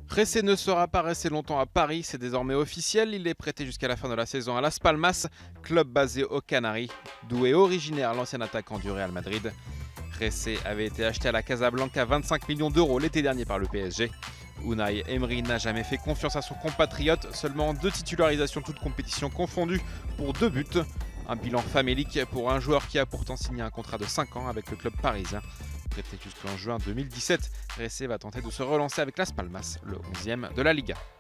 Ressé ne sera pas resté longtemps à Paris, c'est désormais officiel. Il est prêté jusqu'à la fin de la saison à Las Palmas, club basé aux Canaries, d'où est originaire l'ancien attaquant du Real Madrid. Ressé avait été acheté à la Casablanca 25 millions d'euros l'été dernier par le PSG. Unai Emery n'a jamais fait confiance à son compatriote, seulement 2 titularisations toutes compétitions confondues pour 2 buts. Un bilan famélique pour un joueur qui a pourtant signé un contrat de 5 ans avec le club parisien. Prêté jusqu'en juin 2017, Ressé va tenter de se relancer avec Las Palmas, le 11e de la Liga.